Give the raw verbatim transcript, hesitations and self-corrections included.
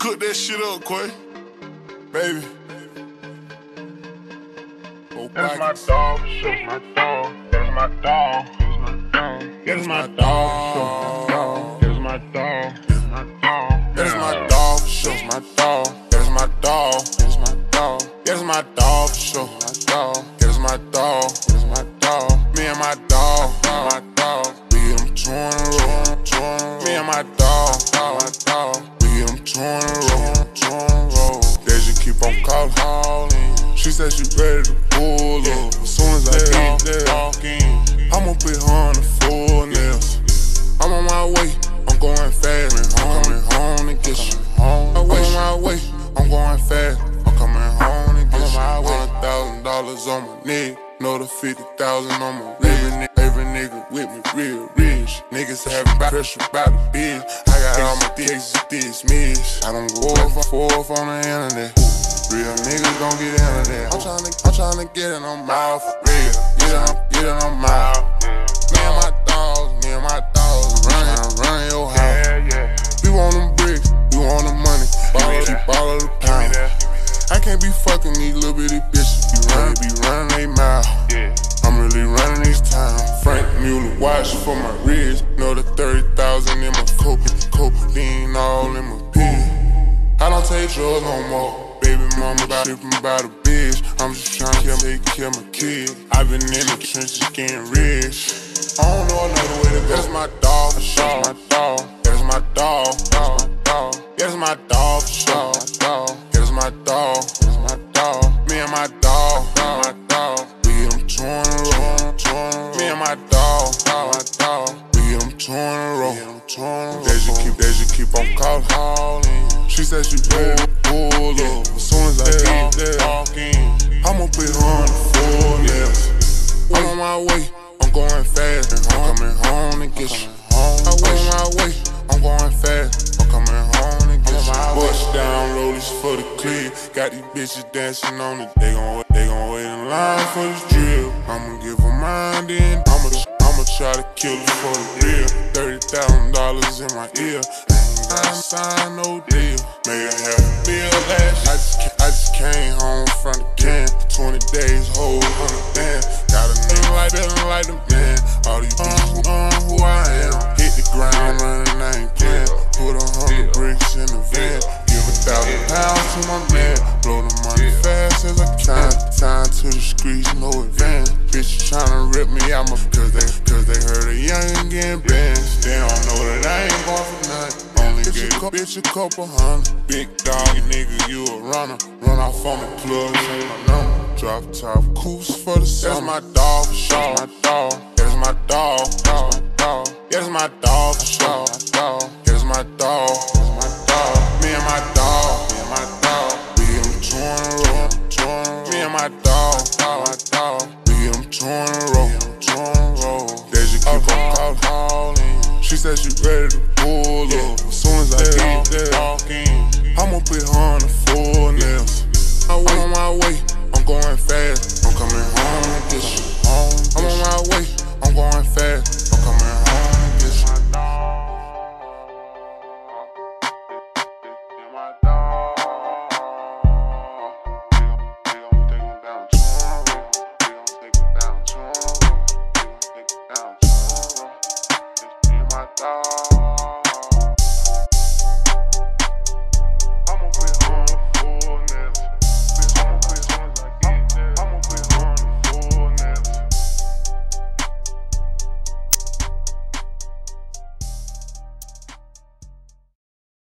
Cook that shit up, Quay. Baby. Oh, That's my dog, that's my dog, that's my dog, that's my dog, that's my dog, that's my dog, that's my dog, that's my dog, that's my dog, that's my dog, that's my dog, that's my dog, show my dog, that's my dog, that's my dog, me and my dog, my dog, we get them two in a row, me and my dog, my dog, we get them two in a row, two in a row, they just keep on calling. She said she ready to pull up. As soon as I get there, I'ma put her on the full nails. I'm on my way, I'm going fast. I'm coming home to get you. I'm on my way, I'm going fast. I'm coming home to get you. Hundred thousand dollars on my neck, another fifty thousand on my wrist. Every nigga with me real rich. Niggas having pressure about the bitch. I got all my dicks dismissed. I don't go off, off on the internet. Real niggas gon' get into that. I'm tryna, I'm tryna get in on mouth for real. Get in, get in on mouth. Me and my dogs, me and my dogs running, running your house. yeah, yeah. We want them bricks, we want the money. Ball the ball of the pound. I can't be fucking these little bitty bitches. You running, be running they mouth. Yeah. I'm really running this time. Frank Mueller watch for my wrist. Know the thirty thousand in my coke, cocaine all in my pig. I don't take drugs no more. Baby mama about tripping about a bitch. I'm just trying to take care of my kid. I've been in the trenches getting rich. I don't know another way to go. That's my dog for sure. My dog. That's my dog. That's my dog. That's my dog for sure. That's my dog. That's my dog. Me and my dog. My dog. We get them two in a row. Me and my dog. My dog. We get them two in a row. They just keep, they just keep on calling. She said she ready to pull up. As soon as I get there, I'ma put her on the full nails. I'm on my way, I'm going fast. I'm coming home to get you. I'm on my way, I'm going fast. I'm coming home to get you. Bust down rollies for the clear. Got these bitches dancing on it. They gon' they gon' wait in line for this drill. I'ma give her mine, then I'ma I'ma try to kill her for the real. Thirty thousand dollars in my ear. I ain't signed no deal. Made a half a bill last year. I just, I just came home from the can. Twenty days, whole hundred bands. Got a nigga like feeling like the man. All these bitches know who I am. Hit the ground running, I ain't playing. Put a hundred bricks in the van. Give a thousand pounds to my man. Blow the money fast as I can. Time to the streets, no advance. Bitches tryna rip me out my cause they, cause they heard a youngin' getting banned. They don't know that I ain't going for nothing. Only gave a bitch a couple hundred. Big dog, nigga, you a runner. Run off on the plug, say my number. Drop top coops for the summer. That's my dog for sure. My dog. That's my dog. That's my dog. That's my dog for sure. That's my dog. That's my dog. Me and my dog. Me and my dog. We get them two in a row. Me and my dog. My dog. We get them two in a row. Two in a row. They just keep on calling. She said she ready to pull up. As soon as I get there, I'ma put her on the full nails. I'm on my way, I'm going fast. I'm coming home to get you. I'm on my way, I'm going fast.